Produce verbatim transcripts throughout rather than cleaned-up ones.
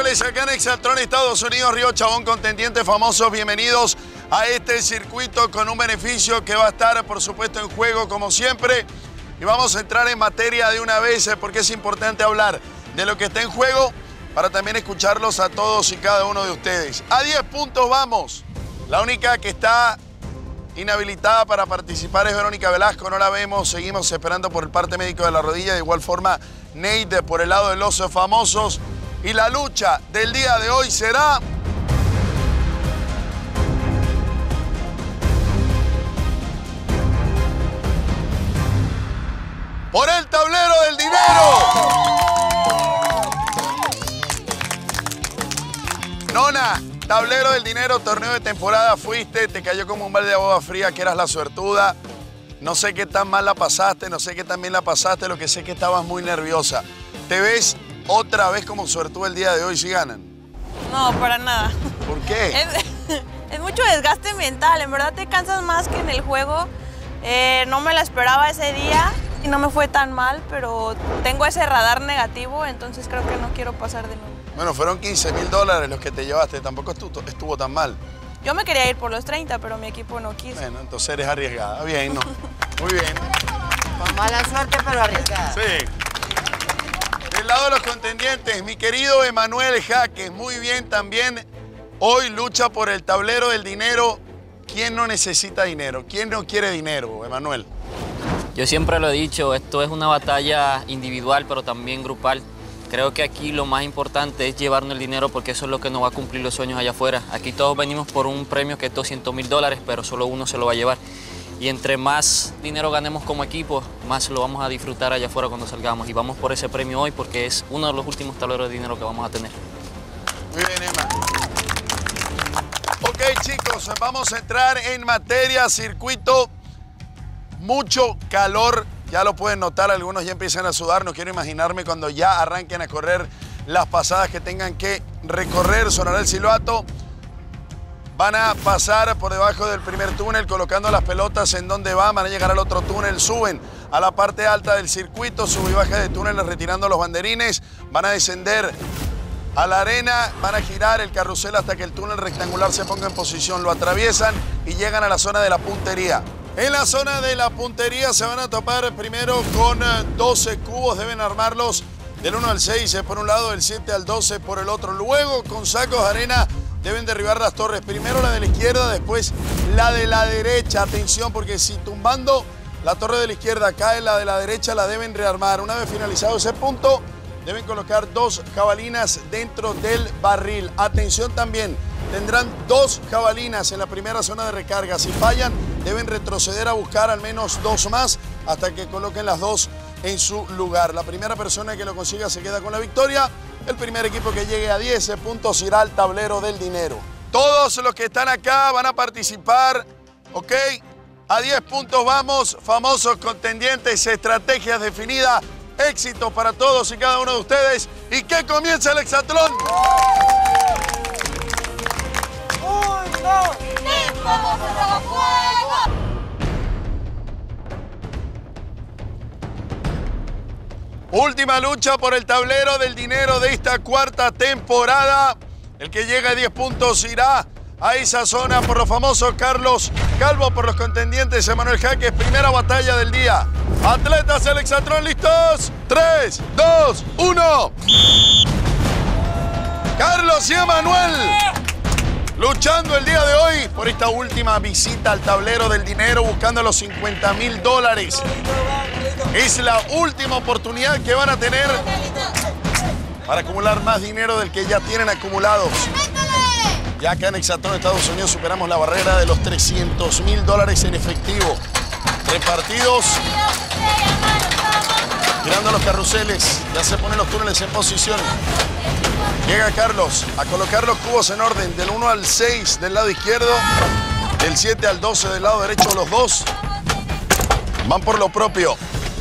locales acá en Exaltron, Estados Unidos, Río Chabón, contendientes famosos. Bienvenidos a este circuito con un beneficio que va a estar, por supuesto, en juego como siempre. Y vamos a entrar en materia de una vez porque es importante hablar de lo que está en juego para también escucharlos a todos y cada uno de ustedes. A diez puntos vamos. La única que está inhabilitada para participar es Verónica Velasco, no la vemos, seguimos esperando por el parte médico de la rodilla. De igual forma, Nate por el lado de los famosos. Y la lucha del día de hoy será... por el tablero del dinero. Nona, tablero del dinero, torneo de temporada, fuiste, te cayó como un balde de agua fría, que eras la suertuda. No sé qué tan mal la pasaste, no sé qué tan bien la pasaste, lo que sé es que estabas muy nerviosa. ¿Te ves otra vez como suertuda el día de hoy si ganan? No, para nada. ¿Por qué? Es, es mucho desgaste mental, en verdad te cansas más que en el juego. Eh, no me la esperaba ese día y no me fue tan mal, pero tengo ese radar negativo, entonces creo que no quiero pasar de nuevo. Bueno, fueron quince mil dólares los que te llevaste, tampoco estuvo, estuvo tan mal. Yo me quería ir por los treinta, pero mi equipo no quiso. Bueno, entonces eres arriesgada. Bien, ¿no? Muy bien. Con mala suerte, pero arriesgada. Sí. Del lado de los contendientes, mi querido Emanuel Jaques, muy bien también. Hoy lucha por el tablero del dinero. ¿Quién no necesita dinero? ¿Quién no quiere dinero, Emanuel? Yo siempre lo he dicho, esto es una batalla individual, pero también grupal. Creo que aquí lo más importante es llevarnos el dinero porque eso es lo que nos va a cumplir los sueños allá afuera. Aquí todos venimos por un premio que es doscientos mil dólares, pero solo uno se lo va a llevar. Y entre más dinero ganemos como equipo, más lo vamos a disfrutar allá afuera cuando salgamos. Y vamos por ese premio hoy porque es uno de los últimos tableros de dinero que vamos a tener. Muy bien, Emma. Ok, chicos, vamos a entrar en materia, circuito. Mucho calor, ya lo pueden notar, algunos ya empiezan a sudar. No quiero imaginarme cuando ya arranquen a correr las pasadas que tengan que recorrer. Sonará el silbato. Van a pasar por debajo del primer túnel colocando las pelotas en donde van. Van a llegar al otro túnel, suben a la parte alta del circuito, sube y baja de túneles retirando los banderines. Van a descender a la arena, van a girar el carrusel hasta que el túnel rectangular se ponga en posición. Lo atraviesan y llegan a la zona de la puntería. En la zona de la puntería se van a topar primero con doce cubos. Deben armarlos del uno al seis por un lado, del siete al doce por el otro. Luego, con sacos de arena, deben derribar las torres. Primero la de la izquierda, después la de la derecha. Atención, porque si tumbando la torre de la izquierda cae la de la derecha, la deben rearmar. Una vez finalizado ese punto, deben colocar dos jabalinas dentro del barril. Atención también, tendrán dos jabalinas en la primera zona de recarga. Si fallan, deben retroceder a buscar al menos dos más hasta que coloquen las dos en su lugar. La primera persona que lo consiga se queda con la victoria. El primer equipo que llegue a diez puntos irá al tablero del dinero. Todos los que están acá van a participar, ¿ok? A diez puntos vamos, famosos contendientes, estrategias definidas, éxitos para todos y cada uno de ustedes. Y que comience el Exaltron. Última lucha por el tablero del dinero de esta cuarta temporada. El que llega a diez puntos irá a esa zona por los famosos Carlos Calvo, por los contendientes Emanuel Jaques. Primera batalla del día. Atletas del Exaltron, ¿listos? tres, dos, uno. Carlos y Emanuel luchando el día de hoy por esta última visita al tablero del dinero, buscando los cincuenta mil dólares. Es la última oportunidad que van a tener para acumular más dinero del que ya tienen acumulados. Ya acá en Exaltron, Estados Unidos, superamos la barrera de los trescientos mil dólares en efectivo. Repartidos, girando los carruseles, ya se ponen los túneles en posición. Llega Carlos a colocar los cubos en orden, del uno al seis del lado izquierdo, del siete al doce del lado derecho, los dos van por lo propio.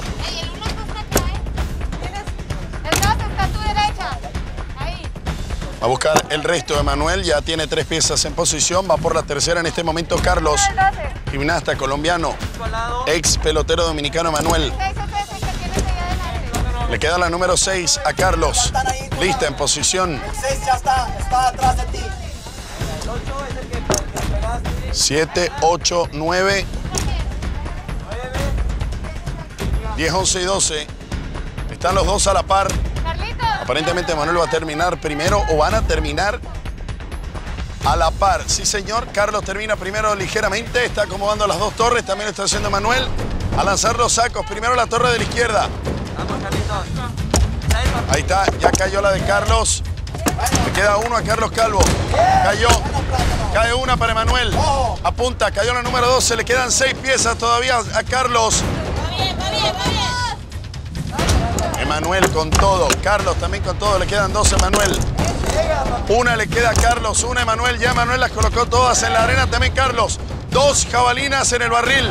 Va a buscar el resto de Manuel, ya tiene tres piezas en posición, va por la tercera en este momento Carlos, gimnasta colombiano, ex pelotero dominicano Manuel. Le queda la número seis a Carlos. Lista, en posición. El seis ya está, está atrás de ti. El ocho es el que le pegaste. siete, ocho, nueve. diez, once y doce. Están los dos a la par. Aparentemente Manuel va a terminar primero o van a terminar a la par. Sí, señor. Carlos termina primero ligeramente. Está acomodando las dos torres. También lo está haciendo Manuel. A lanzar los sacos. Primero la torre de la izquierda. Vamos, Carlitos. Ahí está. Ya cayó la de Carlos. Le queda uno a Carlos Calvo. Cayó. Cae una para Emanuel. Apunta. Cayó la número doce. Le quedan seis piezas todavía a Carlos. Va bien, va bien, va bien. Emanuel con todo. Carlos también con todo. Le quedan dos a Emanuel. Una le queda a Carlos. Una a Emanuel. Ya Emanuel las colocó todas en la arena. También Carlos. Dos jabalinas en el barril.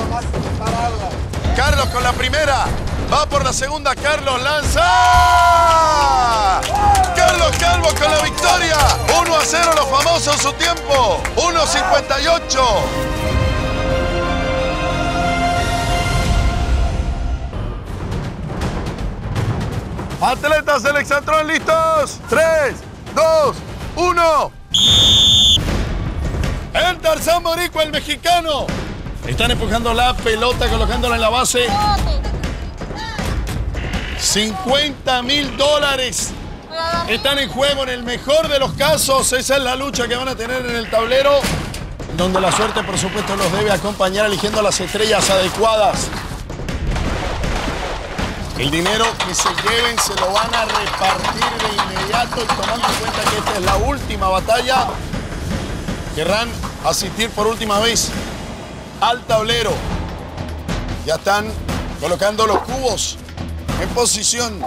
Carlos con la primera. Va por la segunda. Carlos lanza. Carlos Calvo con la victoria. uno a cero los famosos su tiempo. uno cincuenta y ocho. Atletas del Hexatlón, ¿listos? tres, dos, uno. El Tarzán Boricua, el mexicano. Están empujando la pelota, colocándola en la base. cincuenta mil dólares están en juego en el mejor de los casos. Esa es la lucha que van a tener en el tablero, donde la suerte, por supuesto, los debe acompañar eligiendo las estrellas adecuadas. El dinero que se lleven se lo van a repartir de inmediato y tomando en cuenta que esta es la última batalla, querrán asistir por última vez al tablero. Ya están colocando los cubos en posición.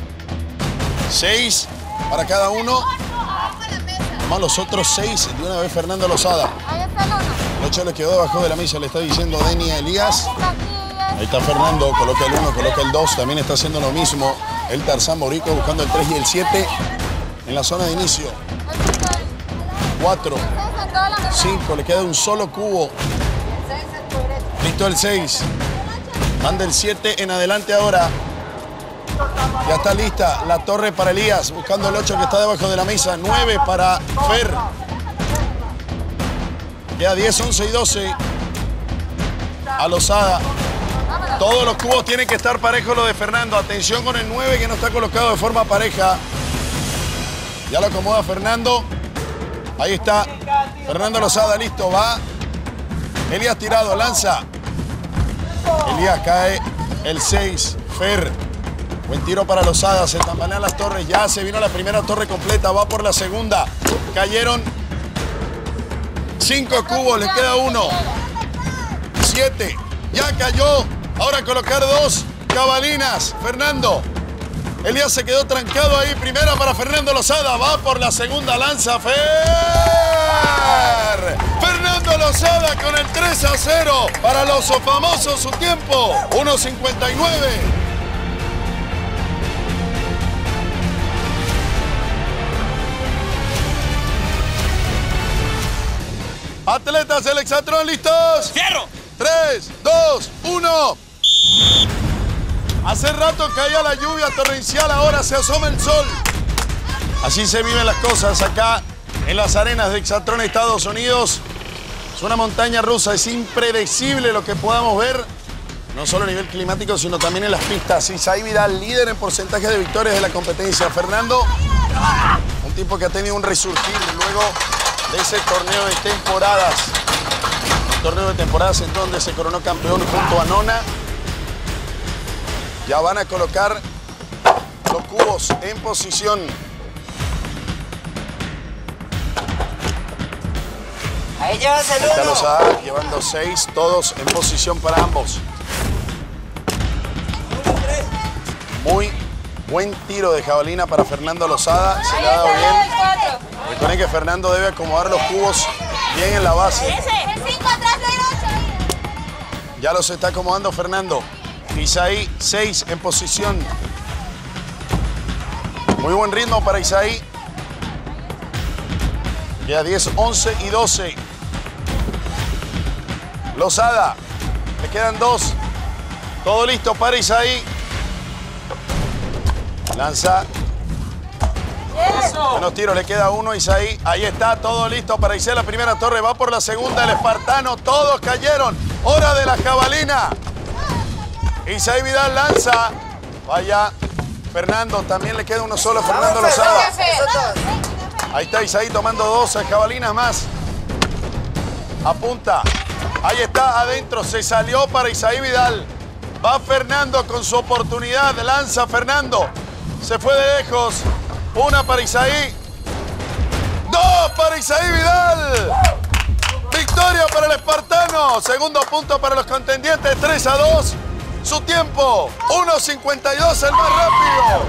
Seis para cada uno. Más los otros seis de una vez Fernando Lozada. Ahí está el uno. El ocho le quedó debajo de la mesa, le está diciendo Denny a Elías. Ahí está Fernando, coloca el uno, coloca el dos, también está haciendo lo mismo el Tarzán Boricua buscando el tres y el siete en la zona de inicio. cuatro, cinco, le queda un solo cubo. Listo el seis. Anda el siete en adelante ahora. Ya está lista la torre para Elías, buscando el ocho que está debajo de la mesa. nueve para Fer. Queda diez, once y doce. A Lozada. Todos los cubos tienen que estar parejos los de Fernando. Atención con el nueve que no está colocado de forma pareja. Ya lo acomoda Fernando. Ahí está. Fernando Lozada, listo, va. Elías tirado, lanza. Elías cae el seis. Fer. Buen tiro para Lozada. Se tambalean las torres. Ya se vino la primera torre completa. Va por la segunda. Cayeron cinco cubos. Le queda uno. Siete. Ya cayó. Ahora colocar dos cabalinas. Fernando. Elías se quedó trancado ahí. Primera para Fernando Lozada. Va por la segunda. Lanza Fer. Fernando Lozada con el tres a cero. Para los famosos su tiempo. uno cincuenta y nueve. Atletas del Hexatlón, ¿listos? ¡Cierro! tres, dos, uno. Hace rato caía la lluvia torrencial, ahora se asoma el sol. Así se viven las cosas acá en las arenas de Hexatlón, Estados Unidos. Es una montaña rusa, es impredecible lo que podamos ver, no solo a nivel climático, sino también en las pistas. Isaí Vidal, líder en porcentaje de victorias de la competencia. Fernando, un tipo que ha tenido un resurgir luego de ese torneo de temporadas. Un torneo de temporadas en donde se coronó campeón junto a Nona. Ya van a colocar los cubos en posición. Ahí llevas el Está uno. Lozada llevando seis, todos en posición para ambos. Muy buen tiro de jabalina para Fernando Lozada. Se le ha dado bien. Recuerden que Fernando debe acomodar los cubos bien en la base. Ya los está acomodando Fernando. Isaí, seis en posición. Muy buen ritmo para Isaí. Queda diez, once y doce. Lozada. Le quedan dos. Todo listo para Isaí. Lanza. Buenos tiros, le queda uno, Isaí. Ahí está, todo listo para Isaí. La primera torre va por la segunda, el espartano. Todos cayeron. Hora de la jabalina. Isaí Vidal lanza. Vaya. Fernando, también le queda uno solo. Fernando Lozada. Ahí está Isaí tomando dos jabalinas más. Apunta. Ahí está, adentro. Se salió para Isaí Vidal. Va Fernando con su oportunidad. Lanza Fernando. Se fue de lejos. Una para Isaí. Dos para Isaí Vidal. Victoria para el espartano. Segundo punto para los contendientes. tres a dos. Su tiempo. uno cincuenta y dos, el más rápido.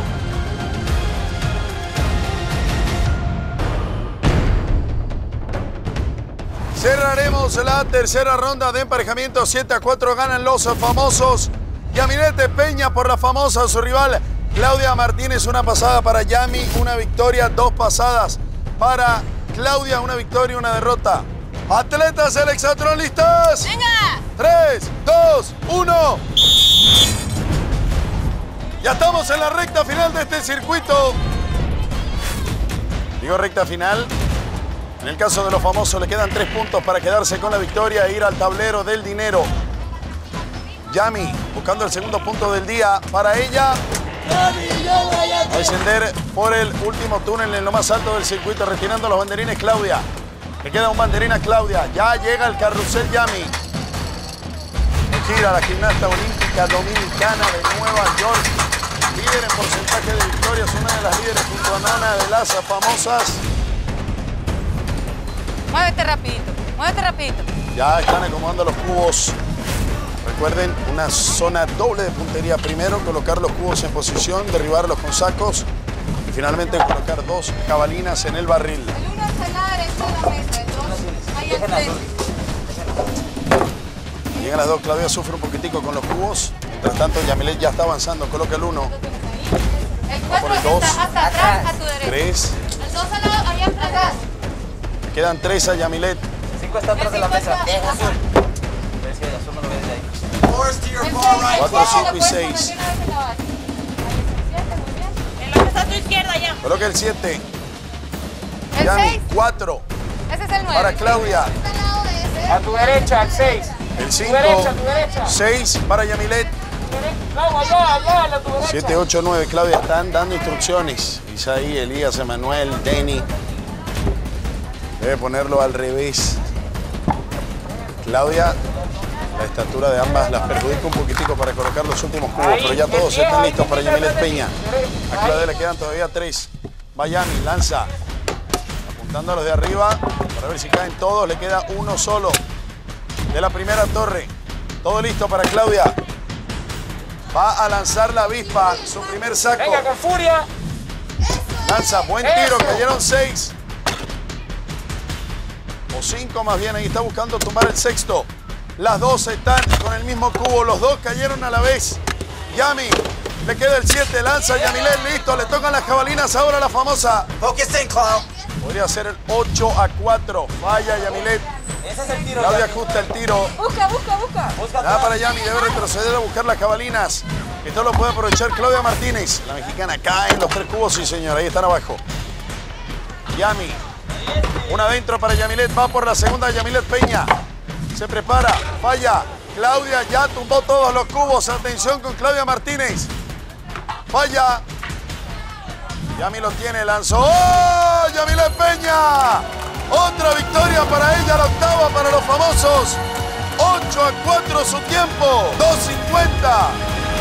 Cerraremos la tercera ronda de emparejamiento. siete a cuatro ganan los famosos. Yamileth Peña por la famosa, su rival Claudia Martínez. Una pasada para Yami, una victoria, dos pasadas para Claudia, una victoria, una derrota. Atletas del Hexatlón, ¿listas? ¡Venga! tres, dos, uno. Ya estamos en la recta final de este circuito. Digo recta final. En el caso de los famosos le quedan tres puntos para quedarse con la victoria e ir al tablero del dinero. Yami buscando el segundo punto del día para ella. A descender por el último túnel en lo más alto del circuito, retirando los banderines Claudia. Le queda un banderín a Claudia. Ya llega el carrusel Yami. Gira la gimnasta olímpica dominicana de Nueva York. Líder en porcentaje de victorias, una de las líderes junto a Nona de las famosas. Muévete rapidito, muévete rapidito. Ya están acomodando los cubos. Recuerden, una zona doble de puntería. Primero, colocar los cubos en posición, derribarlos con sacos. Y finalmente, colocar dos jabalinas en el barril. Hay una ensalada derecha de la mesa, entonces ahí al frente. Llegan las dos. Claudia sufre un poquitico con los cubos. Mientras tanto, Yamileth ya está avanzando. Coloca el uno. El por cuatro el dos. está hasta atrás, a tu derecha. Tres. El dos al lado, allá atrás. Quedan tres a Yamileth. Cinco está atrás de la mesa. El cinco Azul. Ves que el azul no lo ves de ahí. Cuatro, cinco y seis. En la mesa a tu izquierda ya. Coloca el siete. El Yami, seis. cuatro. Ese es el nueve. Para Claudia. Está al lado de ese. A tu derecha, el seis. El cinco. derecha, a tu derecha. seis para Yamileth. No, allá, allá, a tu derecha. siete, ocho, nueve. Claudia, están dando instrucciones. Isaí, Elías, Emanuel, Denny. Debe ponerlo al revés. Claudia, la estatura de ambas las perjudica un poquitico para colocar los últimos cubos, pero ya todos están listos para Yamileth Peña. A Claudia le quedan todavía tres. Va Yami, lanza. Apuntando a los de arriba para ver si caen todos. Le queda uno solo de la primera torre. Todo listo para Claudia. Va a lanzar la avispa, su primer saco. Venga, con furia. Lanza, buen tiro, Eso. cayeron seis. O cinco más bien, ahí está buscando tumbar el sexto. Las dos están con el mismo cubo, los dos cayeron a la vez. Yami, le queda el siete, lanza Yamileth, listo, le tocan las jabalinas ahora la famosa. Focus in, Clown. Podría ser el ocho a cuatro, falla Yamileth. Ese es el tiro. Claudia Yami. ajusta el tiro. Busca, busca, busca. Busca Nada atrás. para Yami, debe retroceder a buscar las jabalinas. Esto lo puede aprovechar Claudia Martínez. La mexicana cae en los tres cubos, sí señor, ahí están abajo. Yami. Una adentro para Yamileth, va por la segunda Yamileth Peña. Se prepara, falla. Claudia ya tumbó todos los cubos. Atención con Claudia Martínez. Falla. Yami lo tiene, lanzó. ¡Oh! Yamileth Peña. Otra victoria para ella, la octava para los famosos. ocho a cuatro su tiempo. dos cincuenta.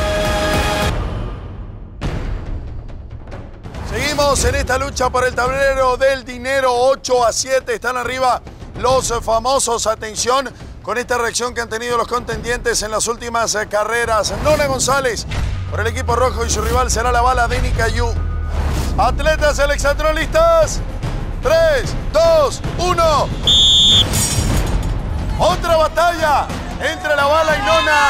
Seguimos en esta lucha por el tablero del dinero. ocho a siete están arriba los famosos. Atención con esta reacción que han tenido los contendientes en las últimas eh, carreras. Nona González por el equipo rojo y su rival será la bala de Nicayu. Atletas del Hexatlón, ¿listas? tres, dos, uno. Otra batalla entre la bala y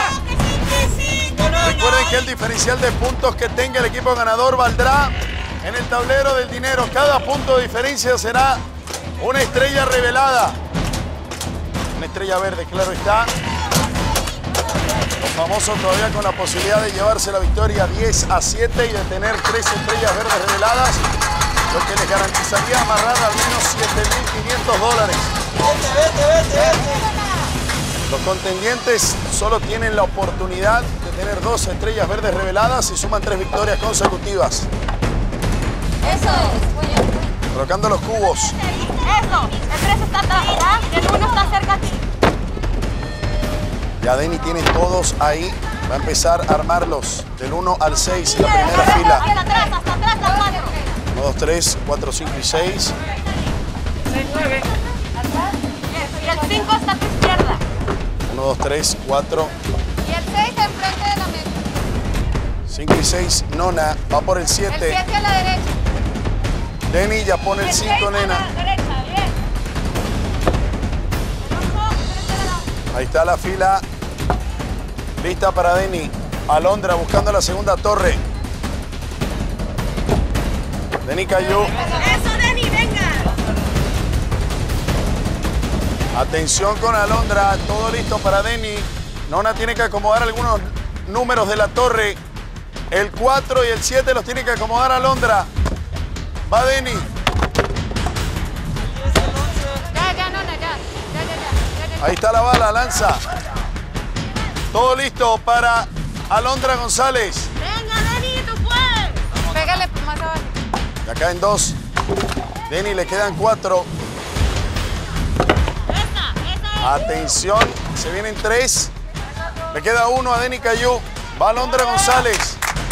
Nona. Recuerden que el diferencial de puntos que tenga el equipo ganador valdrá en el tablero del dinero. Cada punto de diferencia será una estrella revelada. Una estrella verde, claro está. Los famosos todavía con la posibilidad de llevarse la victoria diez a siete y de tener tres estrellas verdes reveladas, lo que les garantizaría amarrar al menos siete mil quinientos dólares. Vete, vete, vete, vete. Los contendientes solo tienen la oportunidad de tener dos estrellas verdes reveladas y suman tres victorias consecutivas. Eso es. Colocando los cubos. Eso. El tres está atrás, ¿ya? El uno está cerca a ti. Ya Denny tiene todos ahí. Va a empezar a armarlos del uno al seis en la primera fila. Hasta atrás, hasta atrás, hasta cuatro. uno, dos, tres, cuatro, cinco y seis. Y el cinco está a tu izquierda. uno, dos, tres, cuatro, Y el seis enfrente de la mesa. cinco y seis. Nona va por el El siete. siete a la derecha. Denny ya pone el cinco, nena. Derecha, bien. Ahí está la fila. Lista para Denny. Alondra buscando la segunda torre. Denny cayó. Eso, Denny, venga. Atención con Alondra. Todo listo para Denny. Nona tiene que acomodar algunos números de la torre. El cuatro y el siete los tiene que acomodar Alondra. Va Denny. Ya, ya, no, no, ya. Ya, ya, ya. ya, ya. Ahí está la bala, lanza. Todo listo para Alondra González. Venga, Denny, tú puedes. Pégale más abajo. Ya caen dos. Denny le quedan cuatro. Esa, esa es. Atención, se vienen tres. Le queda uno a Denny Cayú. Va Alondra González.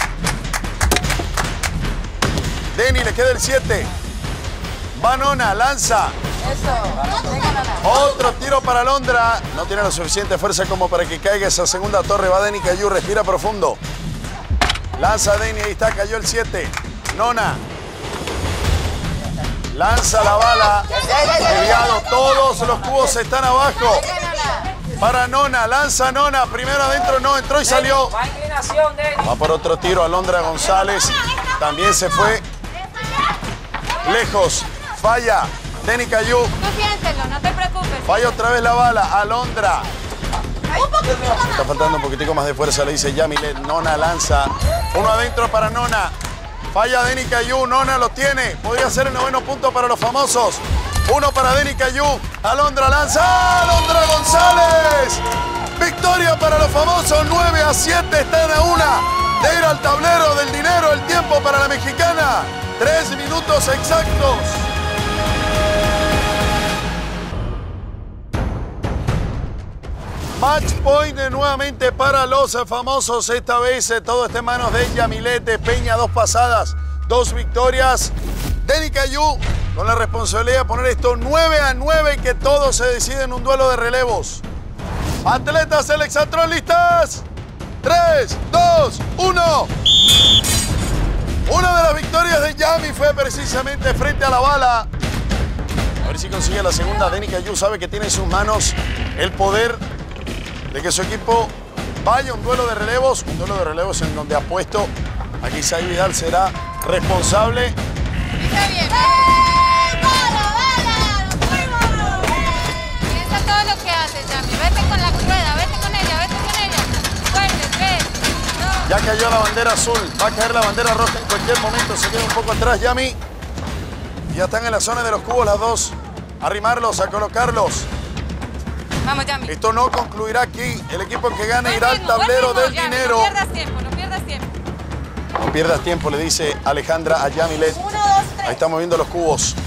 Denny le queda el siete. Va Nona, lanza. Eso. Venga, Nana. Otro tiro para Alondra. No tiene la suficiente fuerza como para que caiga esa segunda torre. Va Denny Cayú, respira profundo. Lanza Denny, ahí está, cayó el siete. Nona. Lanza la bala. Desviado, todos los cubos están abajo. Para Nona, lanza Nona. Primero adentro, no, entró y salió. Va inclinación, Denny. Va por otro tiro Alondra González. También se fue lejos. Falla. Denny Cayú. Tú siéntelo, no te preocupes. Falla otra vez la bala. Alondra. Está faltando un poquitico más de fuerza, le dice Yamilet. Nona lanza. Uno adentro para Nona. Falla Denny Cayú. Nona lo tiene. Podría ser el noveno punto para los famosos. Uno para Denny Cayú. Alondra lanza. Alondra González. Victoria para los famosos. nueve a siete. Están a una de ir al tablero del dinero. El tiempo para la mexicana. Tres minutos exactos. Match point nuevamente para los famosos. Esta vez eh, todo está en manos de Yamilet de Peña. Dos pasadas, dos victorias. Denny Cayú con la responsabilidad de poner esto nueve a nueve y que todo se decide en un duelo de relevos. Atletas del Exatron, listas. tres, dos, uno. Una de las victorias de Yami fue precisamente frente a la bala. A ver si consigue la segunda. Denny Cayú sabe que tiene en sus manos el poder de que su equipo vaya a un duelo de relevos, un duelo de relevos en donde apuesto a que Isai Vidal será responsable. Está bien. ¡Bala, bala! ¡Nos fuimos! Piensa todo lo que haces, Yami. Vete con la rueda, vete con ella, vete con ella. Fuerte, tres, dos. Ya cayó la bandera azul, va a caer la bandera roja en cualquier momento, se queda un poco atrás Yami. Y ya están en la zona de los cubos las dos. A arrimarlos, a colocarlos. Vamos, Yami. Esto no concluirá aquí. El equipo que gane irá al Buen ritmo, tablero buen del ritmo, Yami. dinero. No pierdas tiempo, no pierdas tiempo. No pierdas tiempo, le dice Alejandra a Yamilet. Uno, dos, tres. Ahí está moviendo los cubos.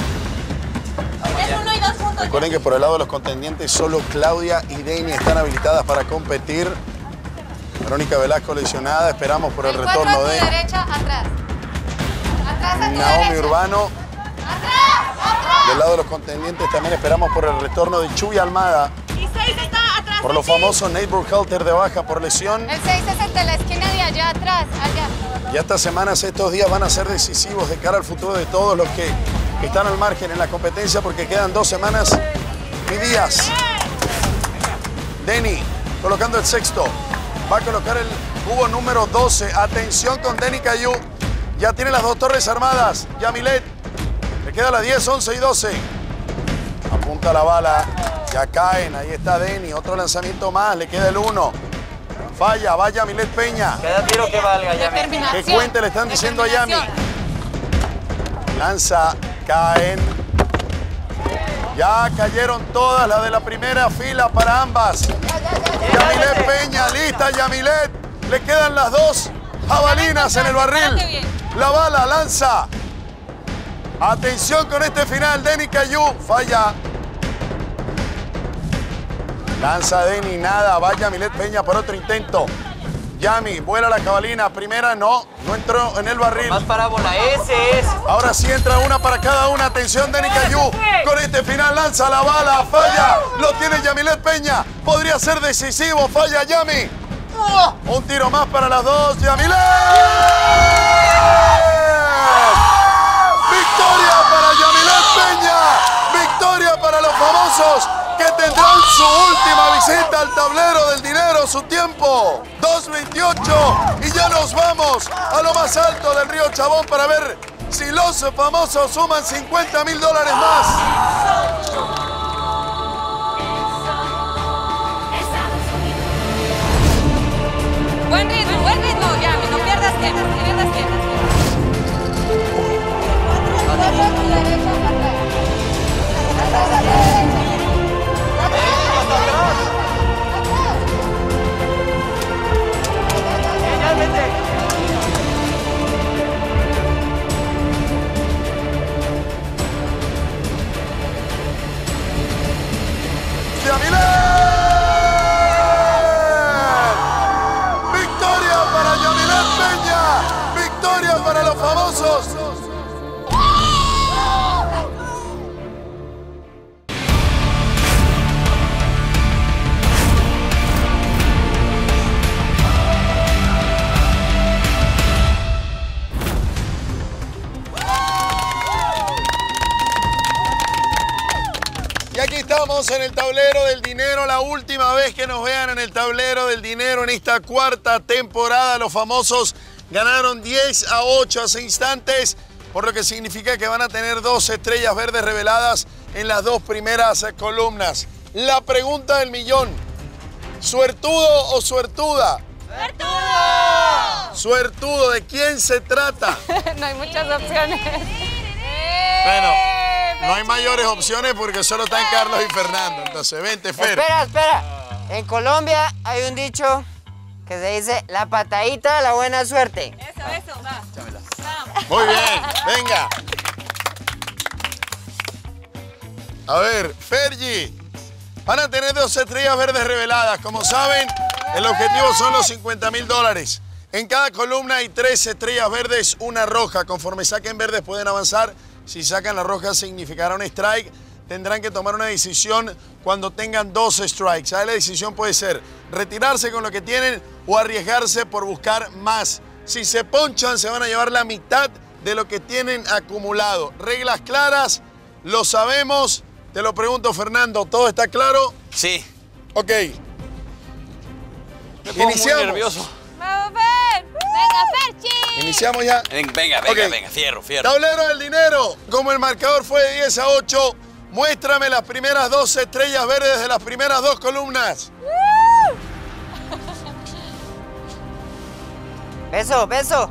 Es uno y dos puntos. Recuerden que por el lado de los contendientes solo Claudia y Denny están habilitadas para competir. Verónica Velasco lesionada, esperamos por el El cuatro retorno a tu de derecha, atrás. Atrás a tu Naomi derecha. Urbano. Atrás, atrás. Del lado de los contendientes también esperamos por el retorno de Chuy Almada. Y seis está atrás. Por los de ti. famosos Nate Burkhalter de baja por lesión. El seis es el de la esquina de allá atrás, allá. Y estas semanas, estos días van a ser decisivos de cara al futuro de todos los que están al margen en la competencia porque quedan dos semanas y días. Denny colocando el sexto. Va a colocar el cubo número doce. Atención con Denny Cayú. Ya tiene las dos torres armadas. Yamilet. Le queda la diez, once y doce. Apunta la bala. Ya caen. Ahí está Denny. Otro lanzamiento más. Le queda el uno. Falla, va Yamilet Peña. Cada tiro que valga, Yami. Determinación. Que cuente, le están diciendo a Yami. Determinación. Lanza, caen. Ya cayeron todas las de la primera fila para ambas. Yamilet Peña, lista Yamilet. Le quedan las dos jabalinas en el barril. La bala lanza. Atención con este final. Denny Cayu falla. Lanza Denny, nada. Va Yamilet Peña por otro intento. Yami, vuela la jabalina. Primera no, no entró en el barril. Más parábola, ese es. Ahora sí entra una para cada una. Atención, Denny Cayu. Con este final lanza la bala. Falla. Lo tiene Yamilet Peña. Podría ser decisivo. Falla Yami. Un tiro más para las dos. Yamilet. Victoria para Yamilet Peña. Victoria para los famosos que tendrán su última visita al tablero del dinero. Su tiempo, dos veintiocho. Y ya nos vamos a lo más alto del río Chabón para ver si los famosos suman cincuenta mil dólares más. Buen ritmo, buen ritmo, Yami. No pierdas tiempo, no pierdas tiempo. ¡Yamilet! ¡Victoria para Yamilet Peña! ¡Victoria para los famosos! Y aquí estamos en el tablero del dinero, la última vez que nos vean en el tablero del dinero en esta cuarta temporada. Los famosos ganaron diez a ocho hace instantes, por lo que significa que van a tener dos estrellas verdes reveladas en las dos primeras columnas. La pregunta del millón, ¿suertudo o suertuda? ¡Suertudo! Suertudo, ¿de quién se trata? No hay muchas opciones. Bueno, no hay mayores opciones porque solo están Carlos y Fernando. Entonces, vente, Fer. Espera, espera. En Colombia hay un dicho que se dice la patadita de la buena suerte. Eso, eso, va. Muy bien, venga. A ver, Fergie, van a tener dos estrellas verdes reveladas. Como saben, el objetivo son los cincuenta mil dólares. En cada columna hay tres estrellas verdes, una roja. Conforme saquen verdes pueden avanzar. Si sacan la roja significará un strike. Tendrán que tomar una decisión cuando tengan dos strikes. Ahí la decisión puede ser retirarse con lo que tienen o arriesgarse por buscar más. Si se ponchan, se van a llevar la mitad de lo que tienen acumulado. Reglas claras, lo sabemos. Te lo pregunto, Fernando, ¿todo está claro? Sí. Ok. Me pongo Iniciamos. muy nervioso. ¡Vamos, Fer! ¡Venga, Ferchi! Iniciamos ya. Ven, Venga, venga, Ok. venga, fierro, fierro. Tablero del dinero. Como el marcador fue de diez a ocho, muéstrame las primeras dos estrellas verdes de las primeras dos columnas. Beso, beso.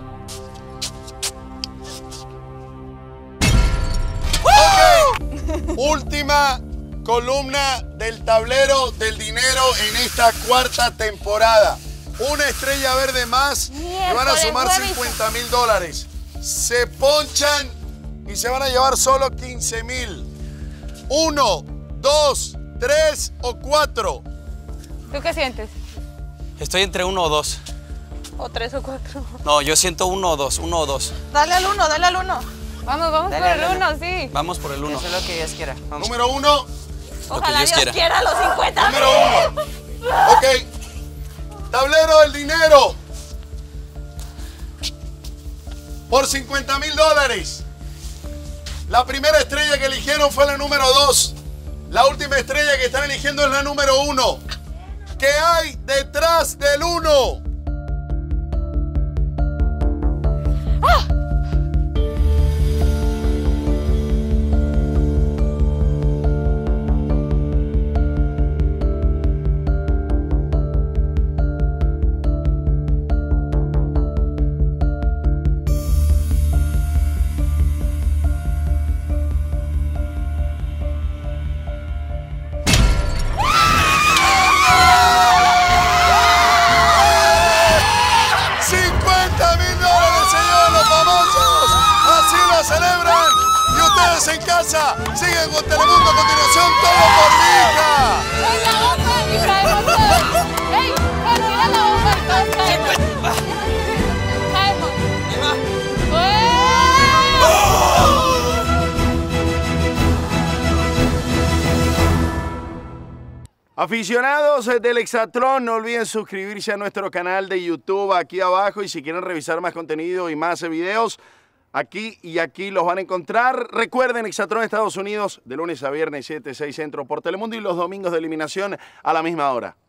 Ok. Última columna del tablero del dinero en esta cuarta temporada. Una estrella verde más que van a Miércoles, sumar huevito. cincuenta mil dólares. Se ponchan y se van a llevar solo quince mil. Uno, dos, tres o cuatro. ¿Tú qué sientes? Estoy entre uno o dos. ¿O tres o cuatro? No, yo siento uno o dos, uno o dos. Dale al uno, dale al uno. Vamos, vamos Dale, por el dale. uno, sí. Vamos por el uno. Eso es lo que Dios quiera. Vamos. Número uno. Ojalá Dios Dios quiera. quiera los cincuenta Número uno. Ok. Tablero del dinero. Por cincuenta mil dólares. La primera estrella que eligieron fue la número dos. La última estrella que están eligiendo es la número uno. ¿Qué hay detrás del uno? celebran. Y ustedes en casa siguen con Telemundo a continuación, todo por Vija. ¡Ey, la bomba! ¡Y caemos todos! ¡Ey! ¡Que tira la bomba y todos caemos! ¡Caemos! Aficionados del Hexatlón, no olviden suscribirse a nuestro canal de YouTube aquí abajo y si quieren revisar más contenido y más videos, aquí y aquí los van a encontrar. Recuerden, Hexatlón Estados Unidos, de lunes a viernes, siete a seis centro por Telemundo y los domingos de eliminación a la misma hora.